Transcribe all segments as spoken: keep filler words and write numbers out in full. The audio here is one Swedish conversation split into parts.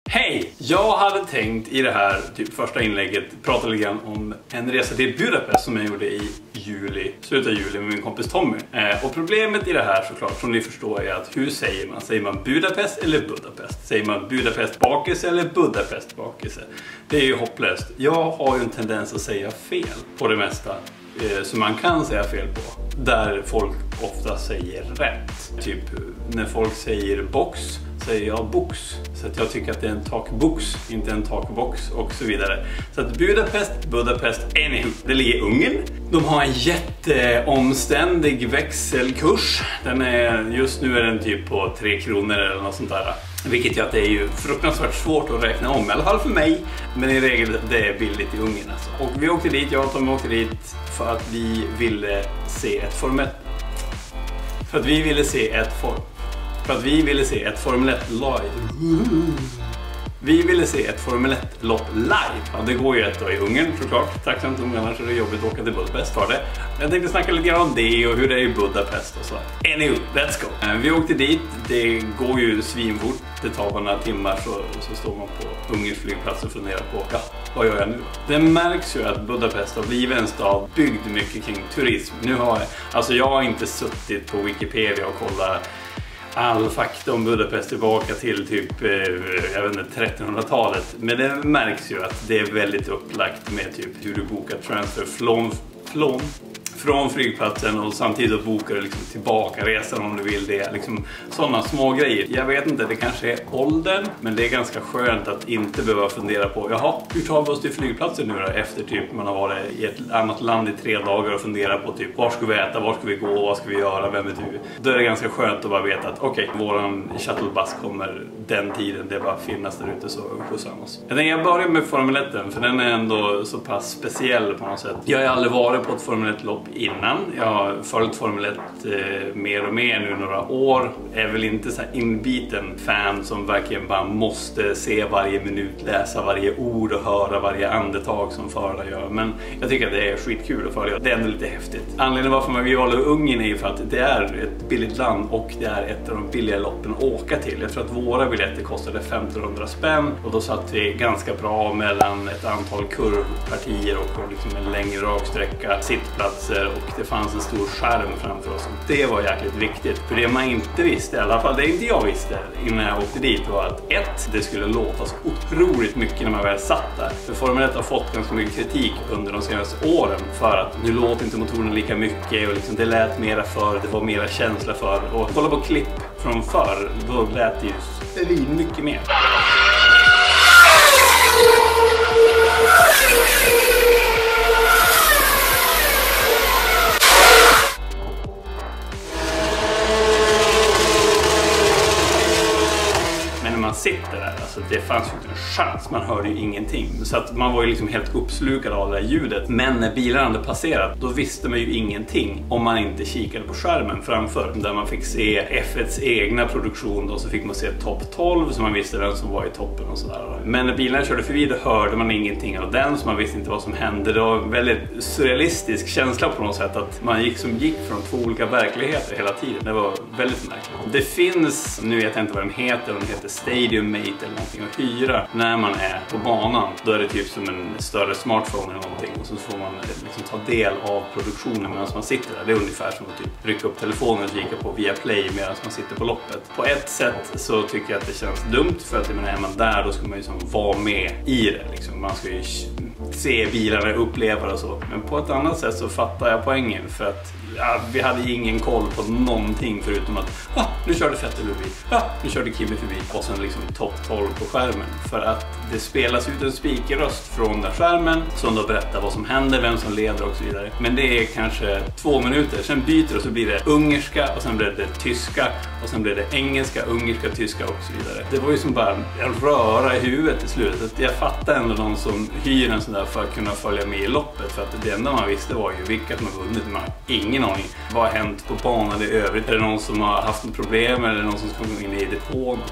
Hej! Jag hade tänkt i det här typ första inlägget prata lite grann om en resa till Budapest som jag gjorde i juli, slutet av juli med min kompis Tommy. Eh, och problemet i det här såklart, som ni förstår, är att hur säger man? Säger man Budapest eller Budapest? Säger man Budapest bakelse eller Budapest bakelse? Det är ju hopplöst. Jag har ju en tendens att säga fel på det mesta. Som man kan säga fel på. Där folk ofta säger rätt. Typ när folk säger box säger jag box. Så att jag tycker att det är en takbox, inte en takbox och så vidare. Så att Budapest, Budapest, anywho. Det ligger i Ungern. De har en jätteomständig växelkurs. Den är, just nu är den typ på tre kronor eller något sånt där. Vilket gör att det är ju fruktansvärt svårt att räkna om, i alla fall för mig. Men i regel det är billigt i Ungern alltså. Och vi åkte dit, jag och Tom åkte dit för att vi ville se ett Formel För att vi ville se ett form För att vi ville se ett Formel ett live. Vi ville se ett Formel ett-lopp live. Ja, det går ju ett då i Ungern såklart. Tacksamt om annars är det jobbigt att åka till Budapest för det. Jag tänkte snacka lite grann om det och hur det är i Budapest och så. Anywho, let's go! Vi åkte dit. Det går ju svinfort. Det tar bara några timmar så, så står man på Ungerns flygplats och funderar på, ja, vad gör jag nu? Det märks ju att Budapest har blivit en stad byggd mycket kring turism. Nu har jag, alltså jag har inte suttit på Wikipedia och kollat all fakta om Budapest tillbaka till typ eh, jag vet inte, trettonhundratalet. Men det märks ju att det är väldigt upplagt med typ hur du bokar transfer från, från, från flygplatsen och samtidigt bokar du liksom tillbaka resan om du vill det. Liksom sådana små grejer. Jag vet inte, det kanske är åldern, men det är ganska skönt att inte behöva fundera på, jaha, hur tar vi oss till flygplatsen nu då? Efter typ man har varit i ett annat land i tre dagar och funderar på typ, var ska vi äta, var ska vi gå, vad ska vi göra, vem är du? Då är det ganska skönt att bara veta att okej, okay, våran shuttlebus kommer den tiden, det bara finnas där ute så skjutsar han oss. Jag tänker jag börjar med Formel ett, för den är ändå så pass speciell på något sätt. Jag har aldrig varit på ett Formel ett-lopp innan. Jag har följt Formel ett eh, mer och mer nu några år. Jag är väl inte så här inbiten fan som verkligen bara måste se varje minut, läsa varje ord och höra varje andetag som förare gör. Men jag tycker att det är skitkul att följa. Det är ändå lite häftigt. Anledningen varför man vill valde Ungern är ju för att det är ett billigt land och det är ett av de billiga loppen att åka till. Jag tror att våra biljetter kostade femtonhundra spänn och då satt vi ganska bra mellan ett antal kurvpartier och liksom en längre raksträcka, sittplatser och det fanns en stor skärm framför oss. Och det var jäkligt viktigt. För det man inte visste, i alla fall det inte jag visste innan jag åkte dit, var att ett, det skulle låta så otroligt mycket när man väl satt där. För Formel ett har fått ganska mycket kritik under de senaste åren för att nu låter inte motorn lika mycket och liksom det lät mera för, det var mera känsla för. Och kolla på klipp från förr, då lät det ju svin mycket mer. Man sitter där, alltså det fanns ju inte en chans, man hörde ju ingenting. Så att man var ju liksom helt uppslukad av det där ljudet. Men när bilarna hade passerat, då visste man ju ingenting om man inte kikade på skärmen framför. Där man fick se F etts egna produktion då, så fick man se topp tolv så man visste vem som var i toppen och sådär. Men när bilarna körde förbi då hörde man ingenting av den, så man visste inte vad som hände. Det var en väldigt surrealistisk känsla på något sätt att man gick som gick från två olika verkligheter hela tiden. Det var väldigt märkligt. Det finns, nu vet jag inte vad den heter, den heter Stadium Mate eller någonting att hyra när man är på banan. Då är det typ som en större smartphone eller någonting och så får man liksom ta del av produktionen medan man sitter där. Det är ungefär som att typ rycka upp telefonen och kika på via Play medan man sitter på loppet. På ett sätt så tycker jag att det känns dumt för att är man där då ska man ju liksom vara med i det liksom. Man ska ju se bilarna, uppleva det och så. Men på ett annat sätt så fattar jag poängen för att ja, vi hade ingen koll på någonting förutom att ah, nu körde Vettel förbi, ah, nu körde Kimi förbi och sen liksom topp tolv på skärmen. För att det spelas ut en speakerröst från den skärmen som då berättar vad som händer, vem som leder och så vidare. Men det är kanske två minuter, sen byter och så blir det ungerska och sen blir det tyska och sen blir det engelska, ungerska, tyska och så vidare. Det var ju som bara en röra i huvudet till slutet. Jag fattar ändå någon som hyr en sån där för att kunna följa med i loppet, för att det enda man visste var ju vilka som har vunnit. Man har ingen aning. Vad har hänt på banan i övrigt? Är det någon som har haft ett problem eller någon som ska gå in i depån och så vidare?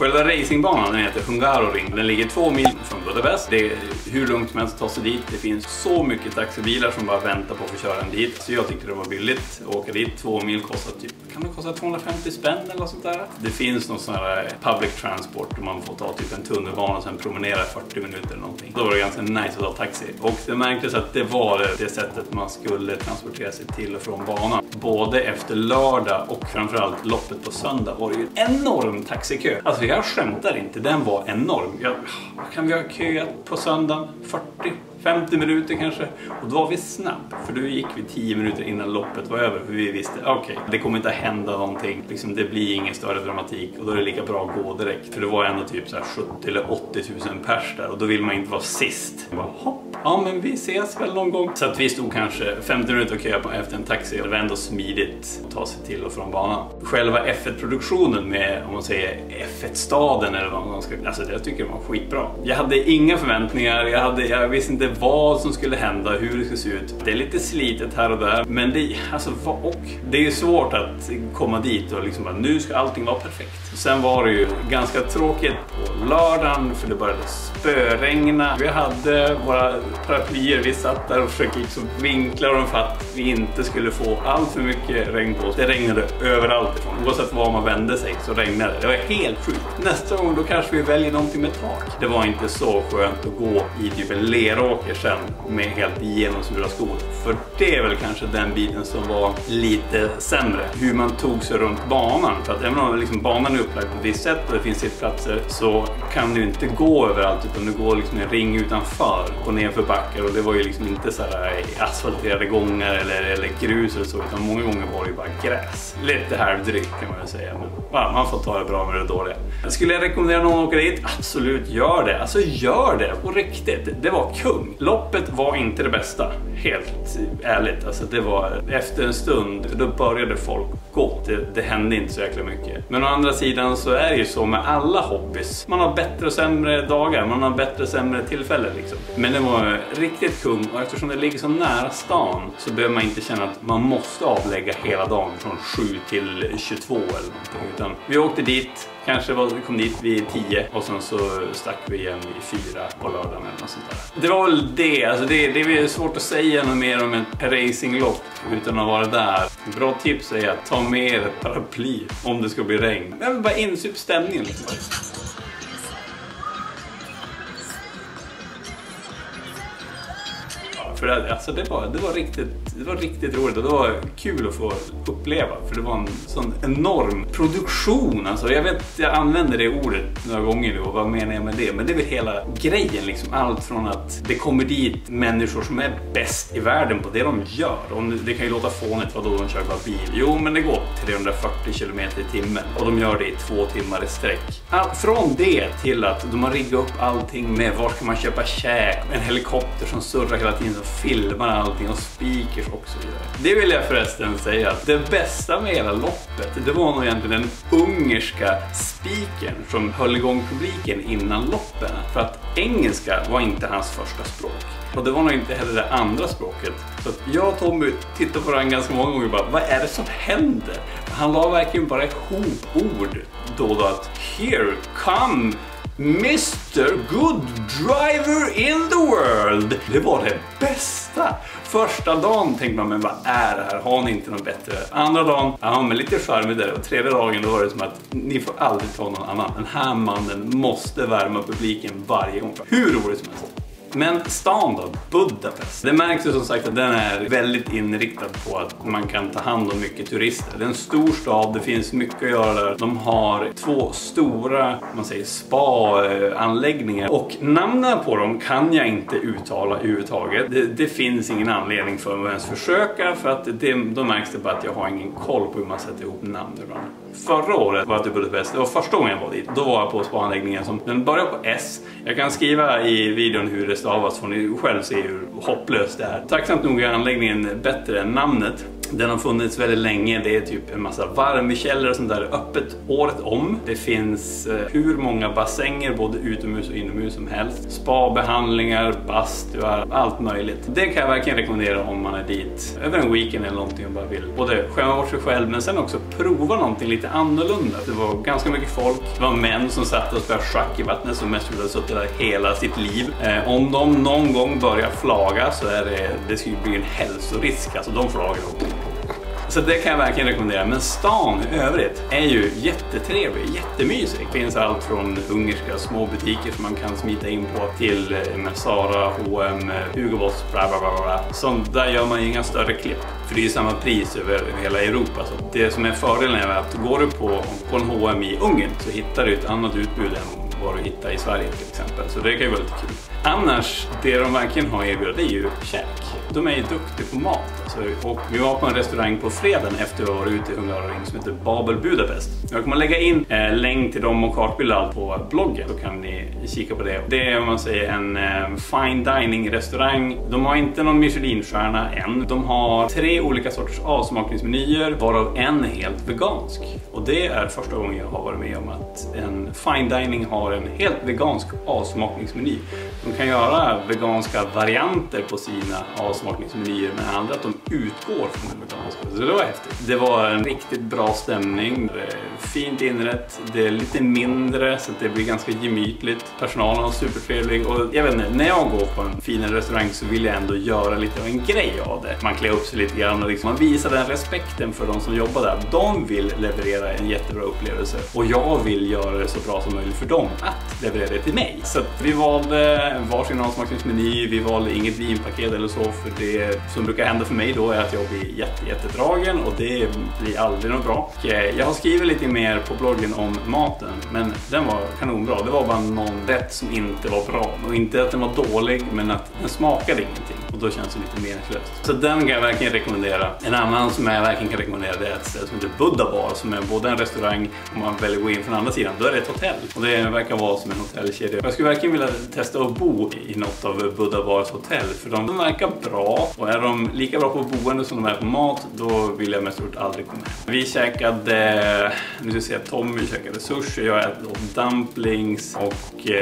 Själva racingbanan, den heter Hungaroring. Den ligger två mil från Budapest. Det är hur lugnt som helst att ta sig dit. Det finns så mycket taxibilar som bara väntar på att få köra en dit. Så jag tyckte det var billigt att åka dit. Två mil kostar typ, kan det kosta tvåhundrafemtio spänn eller sånt där? Det finns någon sån här public transport och man får ta typ en tunnelbana och sen promenera fyrtio minuter eller någonting. Då var det ganska nice att ta taxi. Och det märktes att det var det sättet man skulle transportera sig till och från banan. Både efter lördag och framförallt loppet på söndag var det ju en enorm taxikö. Alltså jag skämtar inte, den var enorm. Jag, kan vi ha köat på söndagen? fyrtio femtio minuter kanske. Och då var vi snabb. För då gick vi tio minuter innan loppet var över. För vi visste, okej, okay, det kommer inte att hända någonting. Liksom, det blir ingen större dramatik. Och då är det lika bra att gå direkt. För det var ändå typ så här sjuttio eller åttio tusen pers där. Och då vill man inte vara sist. Jag bara, hopp. Ja, men vi ses väl någon gång. Så att vi stod kanske femtio minuter och köade efter en taxi. Och det var ändå smidigt att ta sig till och från banan. Själva F ett-produktionen med, om man säger F ett-staden eller vad man ska... Alltså jag tycker det var skitbra. Jag hade inga förväntningar. Jag, hade, jag visste inte vad som skulle hända, hur det skulle se ut. Det är lite slitet här och där. Men det, alltså, och det är svårt att komma dit och liksom bara, nu ska allting vara perfekt. Sen var det ju ganska tråkigt på lördagen för det började spöregna. Vi hade våra paraplyer, vi satt där och försökte liksom vinkla dem för att vi inte skulle få allt för mycket regn på oss. Det regnade överallt ifrån. Oavsett var man vände sig så regnade det. Det var helt sjukt. Nästa gång då kanske vi väljer någonting med tak. Det var inte så skönt att gå i typ en leråker sen med helt genomsura skor. För det är väl kanske den biten som var lite sämre. Hur man tog sig runt banan. För att även om liksom banan är upplagd på ett visst sätt och det finns sittplatser så kan du inte gå överallt utan du går liksom en ring utanför och nerför backar. Och det var ju liksom inte så här asfalterade gångar eller, eller grus eller så, utan många gånger var det ju bara gräs. Lite halvdrygt kan man väl säga, men ja, man får ta det bra med det dåliga. Skulle jag rekommendera någon att åka dit? Absolut, gör det. Alltså gör det på riktigt. Det var kung. Loppet var inte det bästa, helt ärligt. Alltså det var efter en stund, då började folk gå. Det, det hände inte så jäkla mycket. Men å andra sidan så är det ju så med alla hobbys. Man har bättre och sämre dagar, man har bättre och sämre tillfällen liksom. Men det var riktigt kung och eftersom det ligger så nära stan så behöver man inte känna att man måste avlägga hela dagen från sju till tjugotvå eller någonting. Utan vi åkte dit, kanske var, vi kom dit vid tio och sen så stack vi igen vid fyra på lördagen eller något sånt där. Det var väl det, alltså det, det är svårt att säga något mer om ett racinglopp utan att vara där. Bra tips är att ta med ett paraply om det ska bli regn. Men bara insup stämningen liksom. För det, alltså det, var, det, var riktigt, det var riktigt roligt och det var kul att få uppleva. För det var en sån enorm produktion. Alltså jag vet, jag använder det ordet några gånger nu och vad menar jag med det? Men det är väl hela grejen liksom. Allt från att det kommer dit människor som är bäst i världen på det de gör. Och det kan ju låta fånigt vad då de kör bara bil. Jo, men det går trehundrafyrtio kilometer i timmen och de gör det i två timmar i sträck. Allt från det till att de har riggat upp allting med var ska man köpa käk, en helikopter som surrar hela tiden och filmar allting och speakers och så vidare. Det vill jag förresten säga att det bästa med hela loppet, det var nog egentligen den ungerska speakern som höll igång publiken innan loppen. För att engelska var inte hans första språk. Och det var nog inte heller det andra språket. Så att jag och Tommy tittade på den ganska många gånger och bara, vad är det som händer? Han la verkligen bara ihop ord då och då att here come mister Good Driver in the World. Det var det bästa. Första dagen tänkte man, men vad är det här? Har ni inte något bättre? Andra dagen, ja men lite charmig där. Och tredje dagen då var det som att ni får aldrig ta någon annan. Den här mannen måste värma publiken varje gång. Hur roligt som helst. Men stan då, Budapest. Det märks ju som sagt att den är väldigt inriktad på att man kan ta hand om mycket turister. Det är en stor stad, det finns mycket att göra där. De har två stora, man säger, spa-anläggningar. Och namnen på dem kan jag inte uttala överhuvudtaget. Det, det finns ingen anledning för mig att ens försöka, för att det, då märks det bara att jag har ingen koll på hur man sätter ihop namn ibland. Förra året var jag till Budapest, det var första gången jag var dit. Då var jag på spa-anläggningen som, den börjar på S. Jag kan skriva i videon hur det stavas, får ni själv se hur hopplöst det är. Tacksamt nog är anläggningen bättre än namnet. Den har funnits väldigt länge. Det är typ en massa varmkällor och sånt där öppet året om. Det finns eh, hur många bassänger både utomhus och inomhus som helst. Spa-behandlingar, bastuar, allt möjligt. Det kan jag verkligen rekommendera om man är dit över en weekend eller någonting och bara vill både skämma bort sig själv men sen också prova någonting lite annorlunda. Det var ganska mycket folk. Det var män som satt och spelade schack i vattnet som mest skulle ha suttit där hela sitt liv. Eh, om de någon gång börjar flaga så är det, det skulle bli en hälsorisk. Alltså de flagar också. Så det kan jag verkligen rekommendera. Men stan i övrigt är ju jättetrevlig, jättemysig. Det finns allt från ungerska små butiker som man kan smita in på till eh, Zara, H och M, Hugo Boss, bla bla bla bla. Så där gör man ju inga större klipp. För det är ju samma pris över hela Europa. Så det som är fördelen är att går du på, på en H och M i Ungern så hittar du ett annat utbud än vad du hittar i Sverige till exempel. Så det kan ju vara lite kul. Annars, det de verkligen har erbjudit det är ju käk. De är ju duktiga på mat. Alltså, och vi var på en restaurang på fredagen efter att vi var ute i Hungaroring som heter Babel Budapest. Jag kommer lägga in eh, länk till dem och kartbilder på bloggen. Så kan ni kika på det. Det är om man säger en eh, fine dining restaurang. De har inte någon Michelin-stjärna än. De har tre olika sorters avsmakningsmenyer varav en är helt vegansk. Och det är första gången jag har varit med om att en fine dining har en helt vegansk avsmakningsmeny. De kan göra veganska varianter på sina avsmakningsmenyer men andra att de utgår från det veganska. Så det var häftigt. Det var en riktigt bra stämning. Det är fint inrätt. Det är lite mindre så att det blir ganska gemytligt. Personalen var supertrevlig och jag vet inte, när jag går på en finare restaurang så vill jag ändå göra lite av en grej av det. Man klär upp sig lite grann och liksom man visar den respekten för de som jobbar där. De vill leverera en jättebra upplevelse och jag vill göra det så bra som möjligt för dem att leverera det till mig. Så att vi valde varsin avsmakningsmeny, vi valde inget vinpaket eller så för det som brukar hända för mig då är att jag blir jätte, jättedragen och det blir aldrig något bra. Och jag har skrivit lite mer på bloggen om maten men den var kanonbra. Det var bara någon rätt som inte var bra och inte att den var dålig men att den smakade ingenting och då känns det lite meningslöst. Så den kan jag verkligen rekommendera. En annan som jag verkligen kan rekommendera det är ett ställe som heter Buddha Bar som är både en restaurang om man väljer att gå in från andra sidan då är det ett hotell och det verkar vara som en hotellkedja. Jag skulle verkligen vilja testa att bo i något av Buddha Bars hotell för de verkar bra och är de lika bra på boende som de är på mat då vill jag mest gjort aldrig komma hem. Vi käkade, nu ska jag säga Tommy käkade sushi, jag äter dumplings och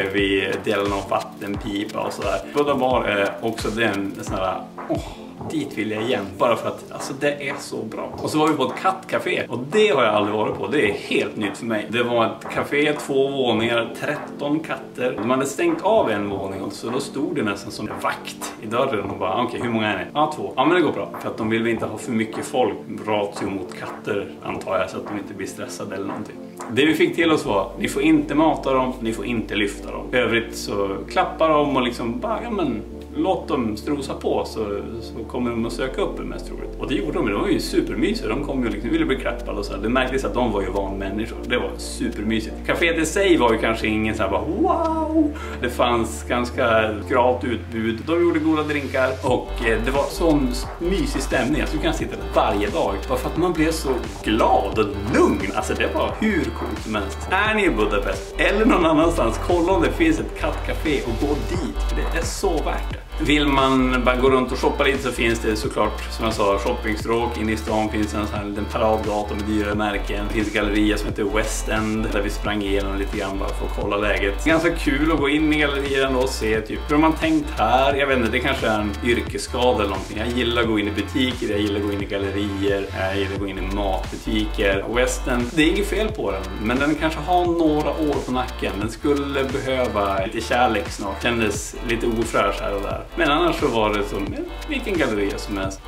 vi delade någon vattenpipa och sådär. Buddha Bar är också den sån här, åh, dit vill jag igen bara för att alltså det är så bra. Och så var vi på ett kattcafé och det har jag aldrig varit på. Det är helt nytt för mig. Det var ett café, två våningar, tretton katter. De hade stängt av en våning och så då stod det nästan som en vakt i dörren och bara okej, okay, hur många är ni? Ja, två. Ja, men det går bra. För att de vill inte ha för mycket folk ratio mot katter antar jag så att de inte blir stressade eller någonting. Det vi fick till oss var, ni får inte mata dem, ni får inte lyfta dem. Övrigt så klappar de och liksom bara, ja men låt dem strosa på så, så kommer de att söka upp det mest troligt. Och det gjorde de, de var ju supermysiga. De kom ju liksom, ville bli klappade och så här. Det märktes att de var ju van människor. Det var supermysigt. Caféet i sig var ju kanske ingen så här bara wow. Det fanns ganska gravt utbud. De gjorde goda drinkar och eh, det var sån mysig stämning. Alltså du kan sitta där varje dag. Bara för att man blev så glad och lugn. Alltså det var hur coolt som helst. Är ni i Budapest eller någon annanstans, kolla om det finns ett kattcafé och gå dit. För det är så värt det. Vill man bara gå runt och shoppa lite så finns det såklart, som jag sa, shoppingstråk. Inne i stan finns en sån här liten paradgata med dyra märken. Det finns galleria som heter West End där vi sprang igenom lite grann bara för att kolla läget. Det är ganska kul att gå in i gallerian och se typ hur har man tänkt här. Jag vet inte, det kanske är en yrkesskada eller någonting. Jag gillar att gå in i butiker, jag gillar att gå in i gallerier, jag gillar att gå in i matbutiker. West End, det är inget fel på den, men den kanske har några år på nacken. Den skulle behöva lite kärlek snart. Kändes lite ofräsch här och där. Men annars så var det som vilken galleria som helst.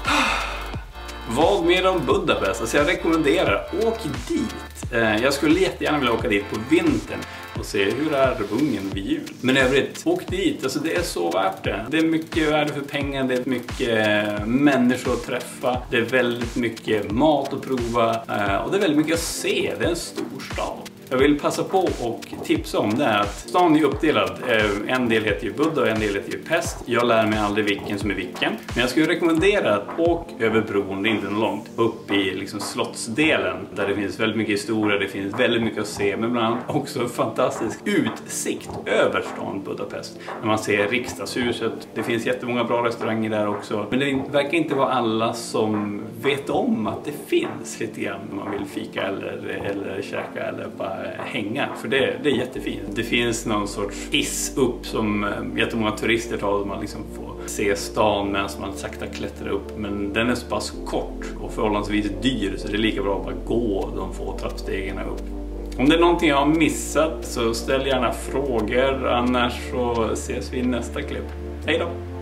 Vad mer om Budapest? Alltså jag rekommenderar, åk dit. Jag skulle jättegärna vilja åka dit på vintern och se hur är Ungern vid jul. Men övrigt, åk dit. Alltså det är så värt det. Det är mycket värde för pengar, det är mycket människor att träffa. Det är väldigt mycket mat att prova och det är väldigt mycket att se. Det är en stor stad. jag vill passa på och tipsa om det är att stan är uppdelad. En del heter ju Buda och en del heter ju Pest. Jag lär mig aldrig vilken som är vilken. Men jag skulle rekommendera att åk över bron, det är inte långt, upp i liksom slottsdelen. Där det finns väldigt mycket historia, det finns väldigt mycket att se. Men bland annat också en fantastisk utsikt över stan Budapest. När man ser riksdagshuset. Det finns jättemånga bra restauranger där också. Men det verkar inte vara alla som vet om att det finns lite grann när man vill fika eller, eller käka eller bara hänga. För det, det är jättefint. Det finns någon sorts hiss upp som jättemånga turister tar och man liksom får se stan medan man sakta klättrar upp. Men den är så pass kort och förhållandevis dyr så det är lika bra att bara gå de få trappstegen upp. Om det är någonting jag har missat så ställ gärna frågor, annars så ses vi i nästa klipp. Hej då!